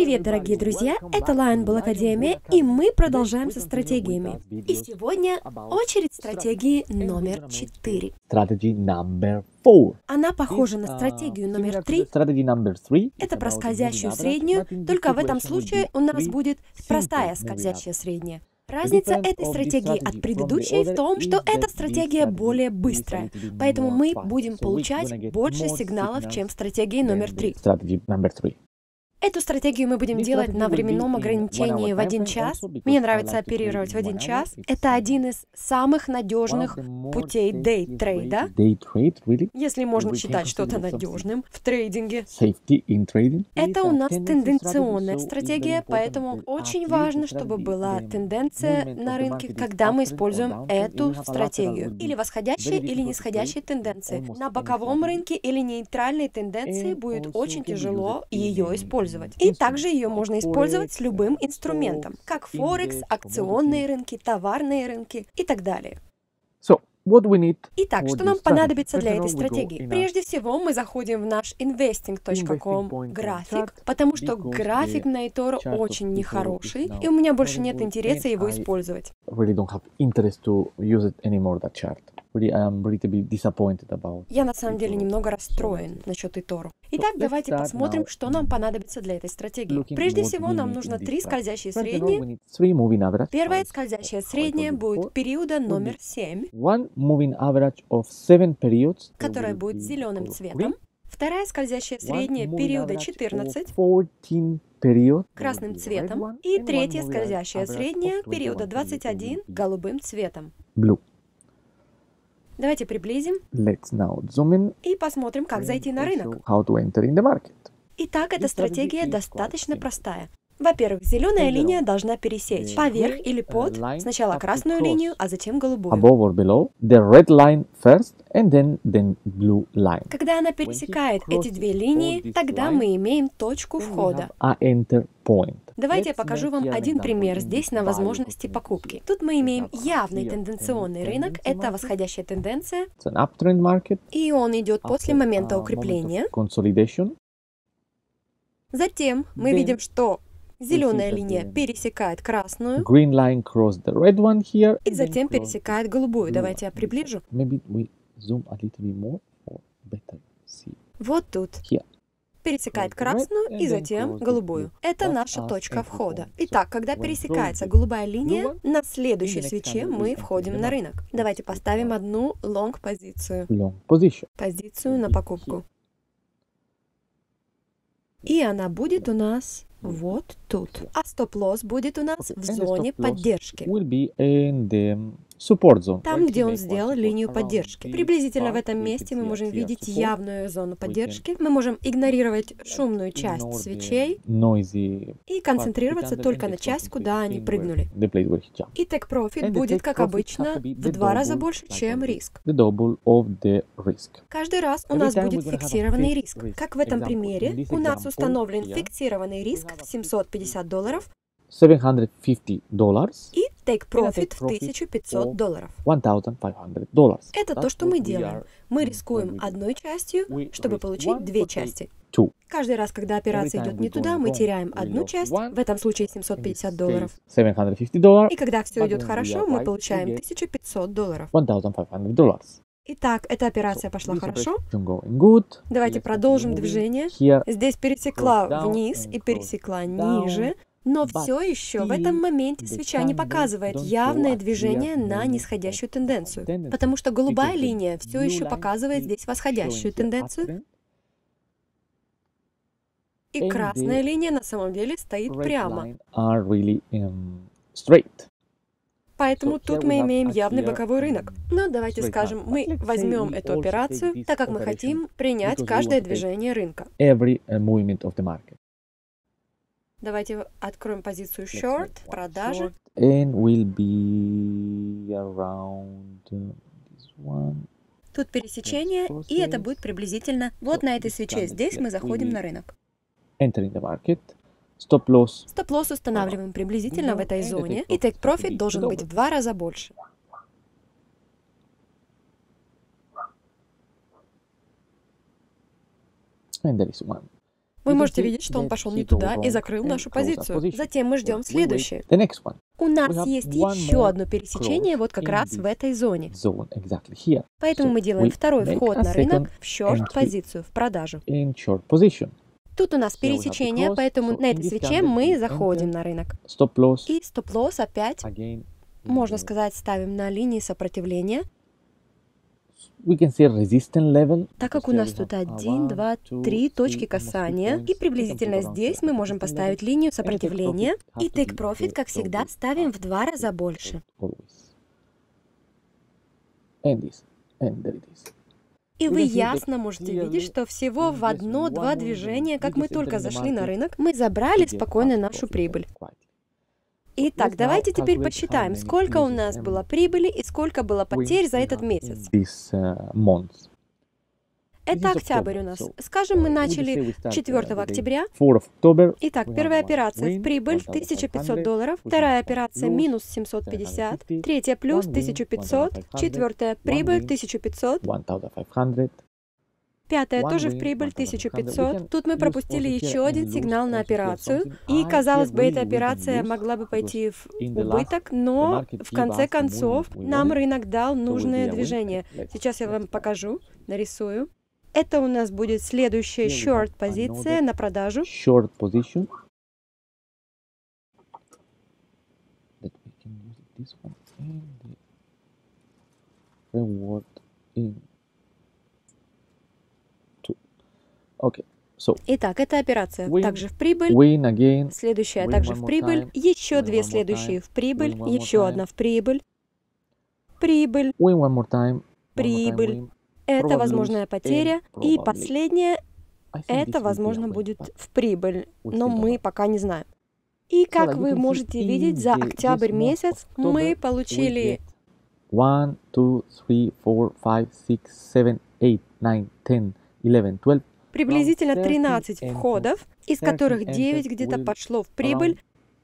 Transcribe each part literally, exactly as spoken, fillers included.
Привет, дорогие друзья! Это Lion Bull Академия, и мы продолжаем со стратегиями. И сегодня очередь стратегии номер четыре. Strategy number four. Она похожа на стратегию номер три. Strategy number three. Это про скользящую среднюю, только в этом случае у нас будет простая скользящая средняя. Разница этой стратегии от предыдущей в том, что эта стратегия более быстрая, поэтому мы будем получать больше сигналов, чем в стратегии номер три. Strategy number three. Эту стратегию мы будем делать на временном ограничении в один час. Мне нравится оперировать в один час. Это один из самых надежных путей дейт-трейда, Day trade, really? если можно считать что-то надежным в трейдинге. Safety in trading. Это у нас тенденционная стратегия, поэтому очень важно, чтобы была тенденция на рынке, когда мы используем эту стратегию. Или восходящие, или нисходящие тенденции. На боковом рынке или нейтральной тенденции будет очень тяжело ее использовать. И также ее можно использовать с любым инструментом, как Форекс, акционные рынки, товарные рынки и так далее. So, what we need Итак, for что this нам strategy? понадобится для First of этой all, we go стратегии? in a Прежде всего, мы заходим в наш investing точка com Investing.com график, chart, потому что because график the на eToro chart of очень eToro нехороший, is now и у меня больше very нет good, интереса and его I использовать. really don't have interest to use it anymore, that chart. Really, I'm really to be disappointed about. Я на самом деле eToro. немного расстроен насчет eToro. Итак, let's давайте start посмотрим, now что нам понадобится для этой стратегии. Looking Прежде what всего, we нам need нужно in this три strategy. скользящие First of all, средние. we need three moving average. Первая As скользящая I told you средняя будет before, периода would номер be семь, one moving average of seven periods. that которая will будет be зеленым color цветом. green. Вторая скользящая One средняя moving периода average of четырнадцать, fourteen periods. that will красным be red цветом. one, И and one третья moving скользящая average of средняя twenty-one периода periods двадцать that will один, be голубым цветом. blue. Давайте приблизим Let's now zoom in и посмотрим, как and зайти на рынок. also how to enter in the market. Итак, эта This strategy стратегия is quite достаточно simple. простая. Во-первых, зеленая Turn линия around. должна пересечь The поверх green, или uh, под line сначала have to красную cross линию, а затем голубую. Above or below the red line first, and then the blue line. Когда она пересекает эти две линии, тогда мы имеем точку Then we входа. have a enter point. Давайте я Let's покажу make вам here an один example пример in здесь this на value возможности opportunity покупки. here. Тут мы We имеем have a явный clear тенденционный рынок, tendency это market. восходящая тенденция, It's an uptrend market. и он идет после After момента a moment укрепления. of consolidation. Затем мы Then видим, что зеленая that линия the пересекает красную Green line crossed the red one here. и and then затем crossed пересекает голубую. blue Давайте я one. приближу. Maybe we zoom a little bit more for better see. Вот тут. Here. Пересекает Cross the red красную and и then затем cross the голубую. blue. Это That's наша us точка entry входа. point. So Итак, когда when пересекается cross the голубая blue линия, one, на следующей in the next свече candle we мы enter входим in the на market. рынок. Давайте Let's поставим take одну лонг-позицию. Long position. Позицию на покупку. И она будет у нас вот тут. А стоп-лосс будет у нас Okay, в and the зоне stop loss поддержки. will be in the support zone. Там, Where где he он make one сделал support линию around поддержки. this Приблизительно в part, этом we can месте мы see a можем clear видеть support. явную зону We can поддержки. Мы можем игнорировать шумную часть Ignore the свечей noisy и part концентрироваться of the candle только and на the часть, closing куда phase они in прыгнули. where- the place where he jumped. И take profit And the будет, take как profit обычно, have to be в the два раза double, больше, like чем always. риск. The double of the risk. Каждый раз у Every нас time будет we're gonna have a фиксированный fixed риск. risk. Как в этом Example, примере, in this у нас example установлен here, фиксированный риск we have в a семьсот пятьдесят долларов seven hundred fifty dollars. и take profit take в profit тысячу пятьсот of долларов. one thousand five hundred dollars. Это то, That's что what мы we делаем. are Мы doing рискуем when we do. одной частью, We чтобы risk получить one две to take части. two. Каждый раз, когда операция Every time идет не we туда, go мы wrong, теряем we одну lose часть, one. в этом случае In семьсот this пятьдесят case, долларов. seven hundred fifty dollars. И когда все But идет when we хорошо, are мы right, получаем we get тысячу пятьсот долларов. one thousand five hundred dollars. Итак, эта операция So, пошла this хорошо. operation going good. Давайте Let's продолжим continue moving. движение. Here, Здесь пересекла cross down вниз and и cross пересекла down, ниже, но but все еще в still этом моменте the свеча не candle показывает don't show явное a движение clear на movement нисходящую of тенденцию, tendency, потому что голубая because the линия все blue еще line показывает is здесь восходящую showing here тенденцию, uptrend, и and красная the линия на самом деле стоит red прямо. line are really um, straight. Поэтому So тут here мы we have имеем a явный clear, боковой рынок. Но давайте straight скажем, line. мы Let's say возьмем we эту also операцию, take this так как мы operation хотим принять because we каждое want to take движение рынка. Every uh, movement of the market. Давайте откроем позицию Let's short, make one продажи. short, and will be around uh, this one. Тут пересечение, и это будет приблизительно вот на этой свече. Здесь мы заходим на рынок. Entering the market. Stop loss. Стоп-лосс устанавливаем приблизительно в этой зоне, и take profit должен быть в два раза больше. And there is one. Вы можете видеть, что он пошел не туда и закрыл нашу позицию. Затем мы ждем следующее. У нас есть еще одно пересечение вот как раз в этой зоне. Поэтому мы делаем второй вход на рынок в short-позицию, в продажу. Тут у нас пересечение, поэтому на этой свече мы заходим на рынок. И стоп-лосс опять, можно сказать, ставим на линии сопротивления. Так как у нас тут один, два, три точки касания, и приблизительно здесь мы можем поставить линию сопротивления, и take profit, как всегда, ставим в два раза больше. И вы ясно можете видеть, что всего в одно-два движения, как мы только зашли на рынок, мы забрали спокойно нашу прибыль. Итак, давайте теперь подсчитаем, сколько у нас было прибыли и сколько было потерь за этот месяц. Это октябрь у нас. Скажем, мы начали четвёртого октября. Итак, первая операция в прибыль тысяча пятьсот долларов, вторая операция минус семьсот пятьдесят, третья плюс тысяча пятьсот, четвертая прибыль тысяча пятьсот. Пятая тоже в прибыль тысяча пятьсот. Тут мы пропустили еще один сигнал на операцию. И, казалось бы, эта операция могла бы пойти в убыток, но в конце концов нам рынок дал нужное движение. Сейчас я вам покажу, нарисую. Это у нас будет следующая short-позиция на продажу. Okay. So, Итак, эта операция win, также в прибыль, again, следующая также в прибыль, time, еще две следующие time, в прибыль, еще одна в прибыль, прибыль, time, прибыль, time, это возможная потеря, и последняя, это, возможно, будет в прибыль, но мы пока не знаем. И как вы можете видеть, за октябрь месяц мы получили один, два, три, четыре, пять, шесть, семь, восемь, девять, одиннадцать, двенадцать. Приблизительно тринадцать входов, из которых девять где-то пошло в прибыль.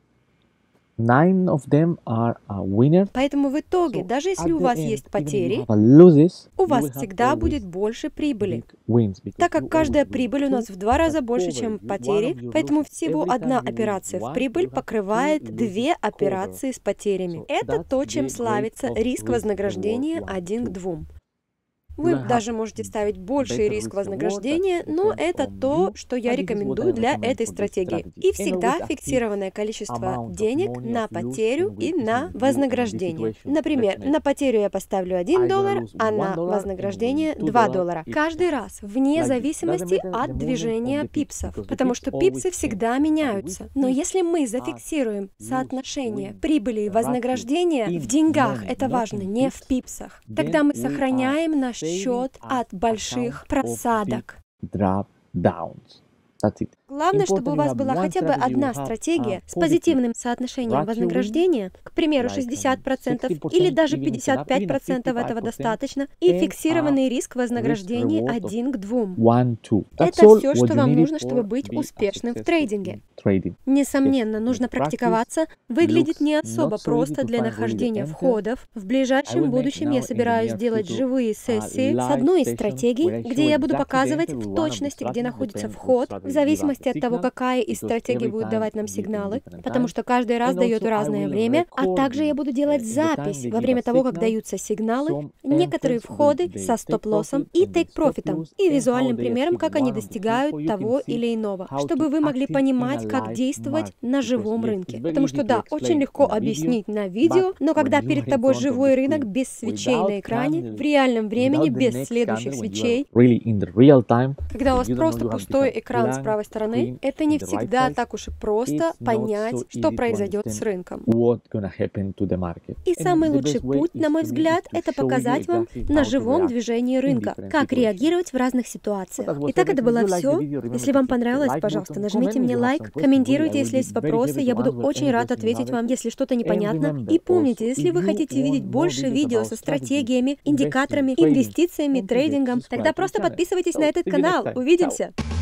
Поэтому в итоге, даже если у вас есть потери, у вас всегда будет больше прибыли. Так как каждая прибыль у нас в два раза больше, чем потери, поэтому всего одна операция в прибыль покрывает две операции с потерями. Это то, чем славится риск вознаграждения один к двум. Вы даже можете ставить больший риск вознаграждения, но это то, что я рекомендую для этой стратегии. И всегда фиксированное количество денег на потерю и на вознаграждение. Например, на потерю я поставлю один доллар, а на вознаграждение два доллара. Каждый раз, вне зависимости от движения пипсов, потому что пипсы всегда меняются. Но если мы зафиксируем соотношение прибыли и вознаграждения в деньгах, это важно, не в пипсах, тогда мы сохраняем наш счет от больших просадок. Главное, чтобы у вас была хотя бы одна стратегия с позитивным соотношением вознаграждения, к примеру, шестьдесят процентов или даже пятьдесят пять процентов этого достаточно, и фиксированный риск вознаграждения один к двум. Это все, что вам нужно, чтобы быть успешным в трейдинге. Несомненно, нужно практиковаться. Выглядит не особо просто для нахождения входов. В ближайшем будущем я собираюсь делать живые сессии с одной из стратегий, где я буду показывать в точности, где находится вход, в зависимости от того, какая из стратегий будет давать нам сигналы, потому что каждый раз дает разное время, а также я буду делать запись во время того, как даются сигналы, некоторые входы со стоп-лоссом и тейк-профитом, и визуальным примером, как они достигают того или иного, чтобы вы могли понимать, как действовать на живом рынке. Потому что да, очень легко объяснить на видео, но когда перед тобой живой рынок без свечей на экране, в реальном времени, без следующих свечей, когда у вас просто пустой экран с правой стороны, это не всегда так уж и просто понять, что произойдет с рынком. И самый лучший путь, на мой взгляд, это показать вам на живом движении рынка, как реагировать в разных ситуациях. Итак, это было все. Если вам понравилось, пожалуйста, нажмите мне лайк, комментируйте, если есть вопросы, я буду очень рад ответить вам, если что-то непонятно. И помните, если вы хотите видеть больше видео со стратегиями, индикаторами, инвестициями, трейдингом, тогда просто подписывайтесь на этот канал. Увидимся!